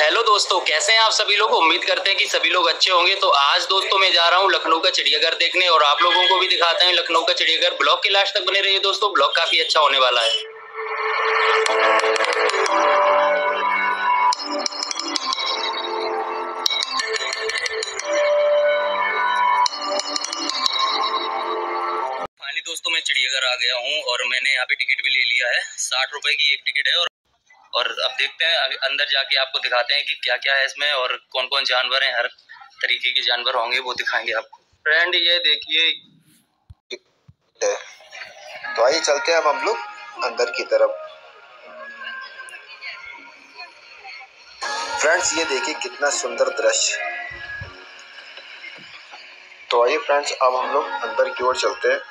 Hello दोस्तों, कैसे हैं आप सभी लोग। उम्मीद करते हैं कि सभी लोग अच्छे होंगे। तो आज दोस्तों मैं जा रहा हूं लखनऊ का चिड़ियाघर देखने और आप लोगों को भी दिखाते हैं लखनऊ का चिड़ियाघर। ब्लॉग के लास्ट तक बने रहिए दोस्तों, ब्लॉग काफी अच्छा होने वाला है। फाइनली दोस्तों मैं चिड़ियाघर आ गया हूँ और मैंने यहाँ पे टिकट भी ले लिया है। 60 रुपए की एक टिकट है और अब देखते हैं अंदर जाके आपको दिखाते हैं कि क्या क्या है इसमें और कौन कौन जानवर हैं। हर तरीके के जानवर होंगे, वो दिखाएंगे आपको। फ्रेंड ये देखिए, तो आइए चलते हैं अब हम लोग अंदर की तरफ। फ्रेंड्स ये देखिए कितना सुंदर दृश्य। तो आइए फ्रेंड्स अब हम लोग अंदर की ओर चलते हैं।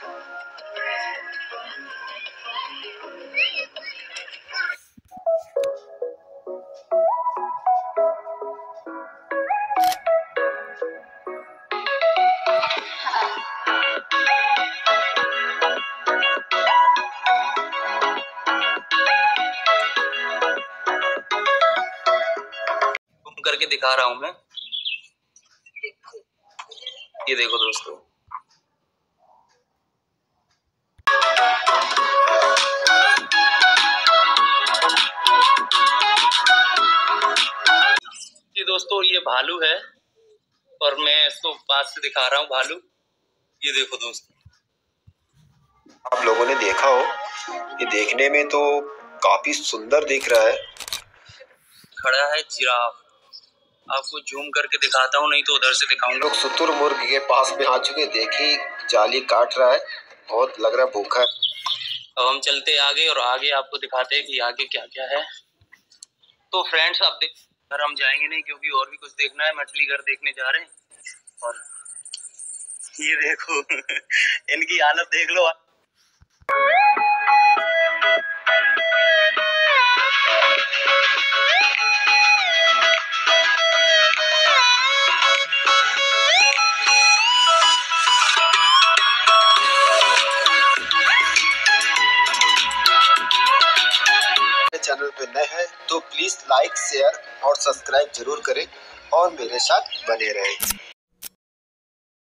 करके दिखा रहा हूं मैं। ये देखो दोस्तों, ये दोस्तों ये भालू है और मैं इसको पास से दिखा रहा हूँ। भालू ये देखो दोस्तों, आप लोगों ने देखा हो, ये देखने में तो काफी सुंदर दिख रहा है। खड़ा है जिराफ। आपको जूम करके दिखाता हूँ, नहीं तो उधर से दिखाऊंगा। लोग शुतुरमुर्ग के पास में आ चुके, देखिए जाली काट रहा है, बहुत लग रहा है भूखा है। अब हम चलते आगे और आगे आपको दिखाते हैं कि आगे क्या क्या है। तो फ्रेंड्स आप देख, घर हम जाएंगे नहीं क्योंकि और भी कुछ देखना है। मछली घर देखने जा रहे हैं और ये देखो इनकी हालत देख लो। चैनल पे नए हैं तो प्लीज लाइक शेयर और सब्सक्राइब जरूर करें और मेरे साथ बने रहें।